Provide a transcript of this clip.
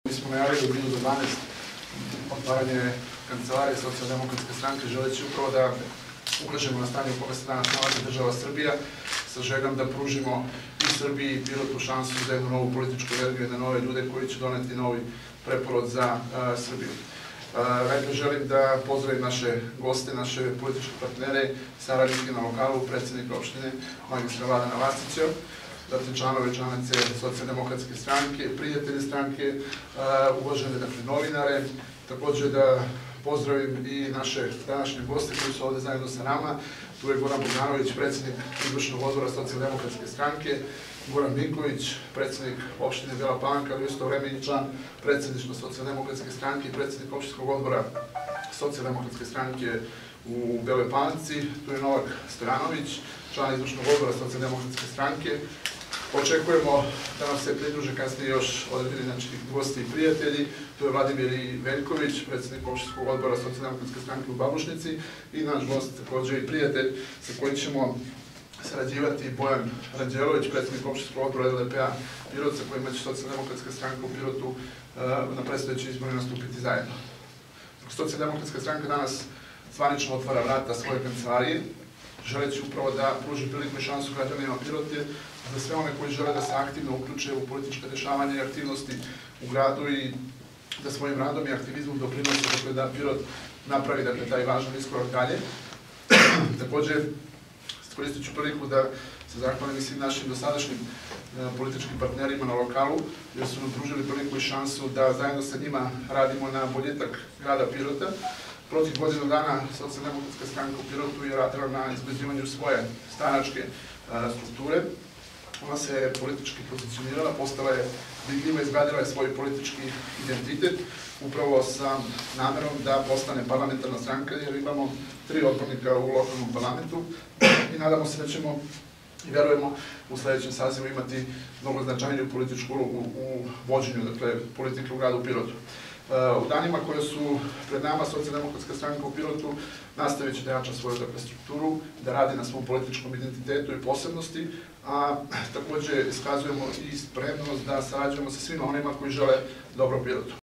Mi smo najavili u minutu 12 otvaranje kancelarije Socijaldemokratske stranke, želeći upravo da ukažemo na stanje u kome se danas nalazi država Srbija, sa željom da pružimo i Srbiji i Pirotu šansu za jednu novu političku energiju i na nove ljude koji će doneti novi preporod za Srbiju. Najprej želim da pozdravim naše goste, naše političke partnere, saradnike na lokalu, predsjednika opštine magistra Vladana Vasića, zatim članove i članice Socijaldemokratske stranke, prijatelje stranke, uvažene novinare, također da pozdravim i naše današnje goste koji su ovde zajedno sa nama. Tu je Goran Bogdanović, predsjednik izvršnog odbora Socijaldemokratske stranke, Goran Vinković, predsjednik opštine Bela Palanka, ali u isto vreme i član predsjedništva Socijaldemokratske stranke i predsjednik opštinskog odbora Socijaldemokratske stranke u Beloj Palanci. Tu je Novak Stojanović, član izvršnog odbora Socijaldemokratske stranke. Očekujemo da nam se pridruže kasnije još određeni gosti i prijatelji. Tu je Vladimir Veljković, predsjednik opštinskog odbora Socijaldemokratske stranke u Babušnici i naš gost, također i prijatelj sa kojim ćemo sarađivati, Bojan Ranđelović, predsjednik opštinskog odbora LDP-a Pirot, sa kojima će Socijaldemokratska stranka u Pirotu na predstojećim izborima nastupiti zajedno. Socijaldemokratska stranka danas zvanično otvara vrata svoje kancelarije, želeći upravo da pruži priliku i šansu građanima Pirota, za sve one koji žele da se aktivno uključe u političke dešavanja i aktivnosti u gradu i da svojim radom i aktivizmom doprinose da Pirot napravi taj važan iskorak dalje. Također, iskoristit ću priliku da se zahvalim i svim našim dosadašnjim političkim partnerima na lokalu, jer su nam pružili priliku i šansu da zajedno sa njima radimo na boljitak grada Pirota. Protiv godinu dana Socijaldemokratska stranka u Pirotu je radila na izgrađivanju svoje stranačke strukture. Ona se politički pozicionirala, postala je vidljiva, izgradila je svoj politički identitet, upravo sa namerom da postane parlamentarna stranka, jer imamo 3 odbornika u lokalnom parlamentu i nadamo se da ćemo i verujemo u sledećem sazivu imati mnogo značajniju političku ulogu u vođenju politike u gradu Pirotu. U danima koje su pred nama, Socijaldemokratska stranka u Pirotu nastavit će da jača svoju strukturu, da radi na svom političkom identitetu i posebnosti, a također iskazujemo i spremnost da sarađujemo sa svima onima koji žele dobro Pirotu.